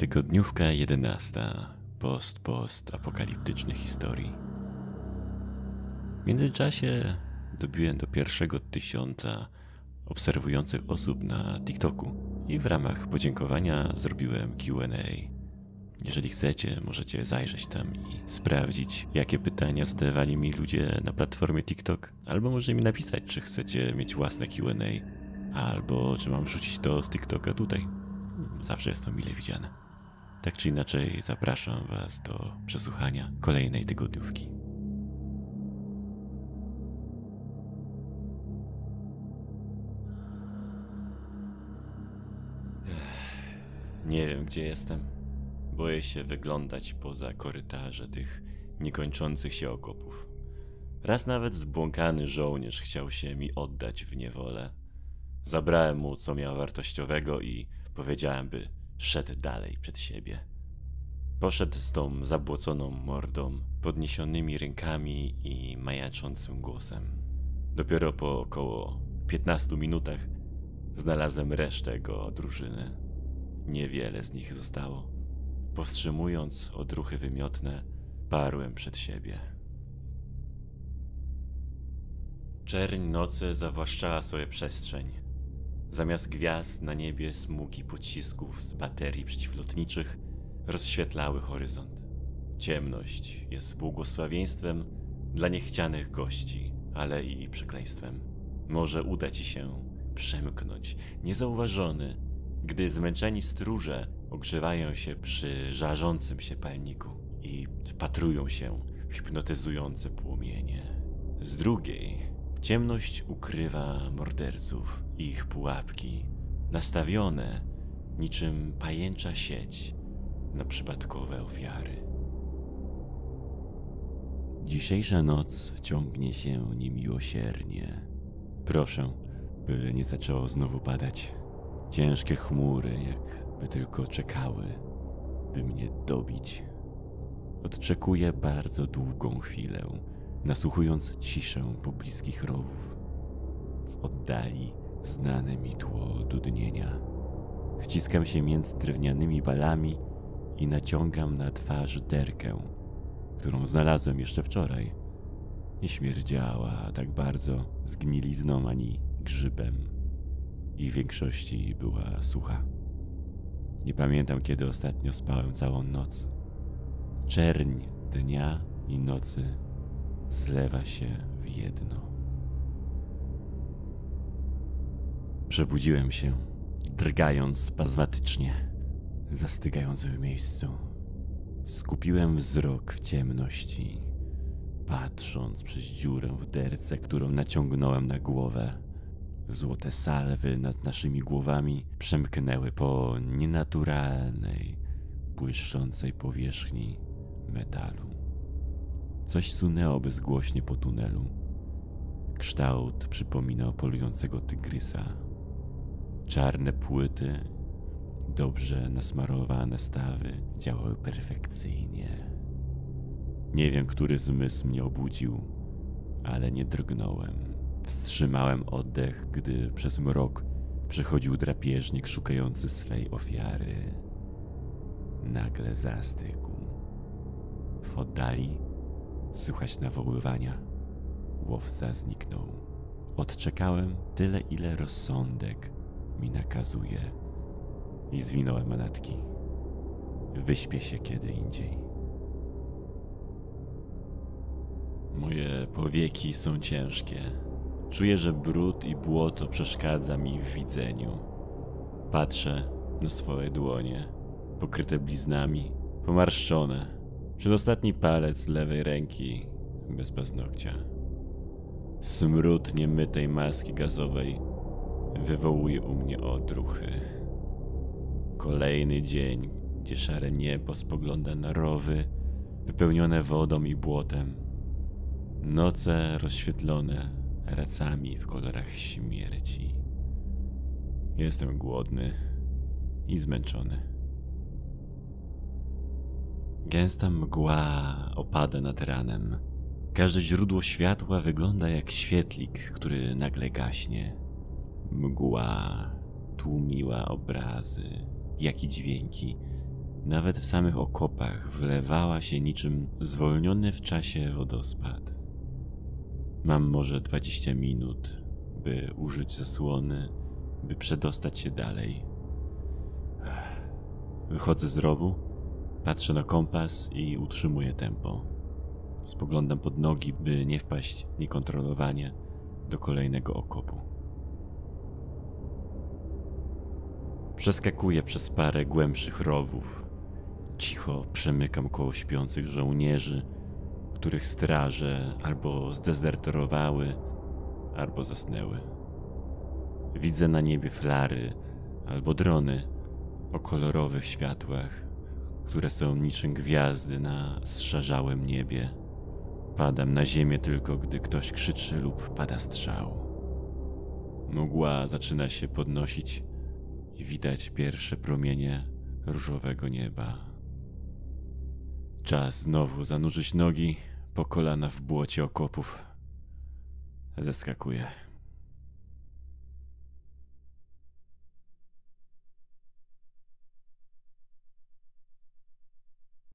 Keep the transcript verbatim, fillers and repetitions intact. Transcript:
Tygodniówka jedenasta. Post, post apokaliptycznych historii. W międzyczasie dobiłem do pierwszego tysiąca obserwujących osób na TikToku i w ramach podziękowania zrobiłem Q and A. Jeżeli chcecie, możecie zajrzeć tam i sprawdzić, jakie pytania zadawali mi ludzie na platformie TikTok, albo możecie mi napisać, czy chcecie mieć własne Q and A, albo czy mam wrzucić to z TikToka tutaj. Zawsze jest to mile widziane. Tak czy inaczej, zapraszam Was do przesłuchania kolejnej tygodniówki. Nie wiem, gdzie jestem. Boję się wyglądać poza korytarze tych niekończących się okopów. Raz nawet zbłąkany żołnierz chciał się mi oddać w niewolę. Zabrałem mu, co miał wartościowego i powiedziałem, by szedł dalej przed siebie. Poszedł z tą zabłoconą mordą, podniesionymi rękami i majaczącym głosem. Dopiero po około piętnastu minutach znalazłem resztę jego drużyny. Niewiele z nich zostało. Powstrzymując odruchy wymiotne, parłem przed siebie. Czerń nocy zawłaszczała sobie przestrzeń. Zamiast gwiazd na niebie smugi pocisków z baterii przeciwlotniczych rozświetlały horyzont. Ciemność jest błogosławieństwem dla niechcianych gości, ale i przekleństwem. Może uda ci się przemknąć niezauważony, gdy zmęczeni stróże ogrzewają się przy żarzącym się palniku i wpatrują się w hipnotyzujące płomienie. Z drugiej, ciemność ukrywa morderców i ich pułapki, nastawione niczym pajęcza sieć na przypadkowe ofiary. Dzisiejsza noc ciągnie się niemiłosiernie. Proszę, by nie zaczęło znowu padać. Ciężkie chmury, jakby tylko czekały, by mnie dobić. Odczekuję bardzo długą chwilę, nasłuchując ciszę pobliskich rowów. W oddali znane mi tło dudnienia. Wciskam się między drewnianymi balami i naciągam na twarz derkę, którą znalazłem jeszcze wczoraj. Nie śmierdziała tak bardzo zgnilizną ani grzybem i w większości była sucha. Nie pamiętam, kiedy ostatnio spałem całą noc. Czerń dnia i nocy zlewa się w jedno. Przebudziłem się, drgając spazmatycznie, zastygając w miejscu. Skupiłem wzrok w ciemności, patrząc przez dziurę w derce, którą naciągnąłem na głowę. Złote salwy nad naszymi głowami przemknęły po nienaturalnej, błyszczącej powierzchni metalu. Coś sunęło bezgłośnie po tunelu. Kształt przypominał polującego tygrysa. Czarne płyty, dobrze nasmarowane stawy działały perfekcyjnie. Nie wiem, który zmysł mnie obudził, ale nie drgnąłem. Wstrzymałem oddech, gdy przez mrok przechodził drapieżnik szukający swej ofiary. Nagle zastygł. W oddali słychać nawoływania. Łowca zniknął. Odczekałem tyle, ile rozsądek mi nakazuje i zwinąłem manatki. Wyśpię się kiedy indziej. Moje powieki są ciężkie. Czuję, że brud i błoto przeszkadza mi w widzeniu. Patrzę na swoje dłonie, pokryte bliznami, pomarszczone. Przedostatni palec lewej ręki bez paznokcia. Smród niemytej maski gazowej wywołuje u mnie odruchy. Kolejny dzień, gdzie szare niebo spogląda na rowy wypełnione wodą i błotem. Noce rozświetlone racami w kolorach śmierci. Jestem głodny i zmęczony. Gęsta mgła opada nad ranem. Każde źródło światła wygląda jak świetlik, który nagle gaśnie. Mgła tłumiła obrazy, jak i dźwięki, Nawet w samych okopach wlewała się niczym zwolniony w czasie wodospad. Mam może dwadzieścia minut, by użyć zasłony, by przedostać się dalej. Wychodzę z rowu, patrzę na kompas i utrzymuję tempo. Spoglądam pod nogi, by nie wpaść niekontrolowanie do kolejnego okopu. Przeskakuję przez parę głębszych rowów. Cicho przemykam koło śpiących żołnierzy, których straże albo zdezerterowały, albo zasnęły. Widzę na niebie flary albo drony o kolorowych światłach, które są niczym gwiazdy na zszarzałym niebie. Padam na ziemię tylko, gdy ktoś krzyczy lub pada strzał. Mgła zaczyna się podnosić i widać pierwsze promienie różowego nieba. Czas znowu zanurzyć nogi po kolana w błocie okopów. Zeskakuję.